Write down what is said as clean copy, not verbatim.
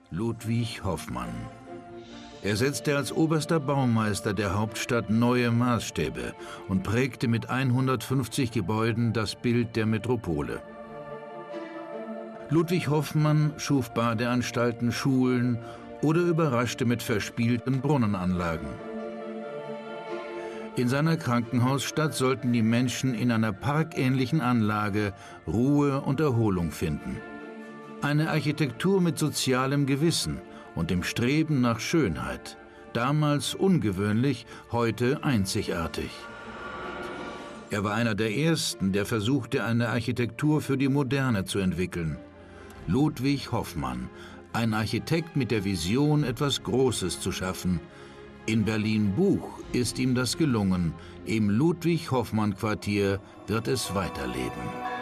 Ludwig Hoffmann. Er setzte als oberster Baumeister der Hauptstadt neue Maßstäbe und prägte mit 150 Gebäuden das Bild der Metropole. Ludwig Hoffmann schuf Badeanstalten, Schulen oder überraschte mit verspielten Brunnenanlagen. In seiner Krankenhausstadt sollten die Menschen in einer parkähnlichen Anlage Ruhe und Erholung finden. Eine Architektur mit sozialem Gewissen und dem Streben nach Schönheit. Damals ungewöhnlich, heute einzigartig. Er war einer der ersten, der versuchte, eine Architektur für die Moderne zu entwickeln. Ludwig Hoffmann, ein Architekt mit der Vision, etwas Großes zu schaffen. In Berlin-Buch ist ihm das gelungen. Im Ludwig-Hoffmann-Quartier wird es weiterleben.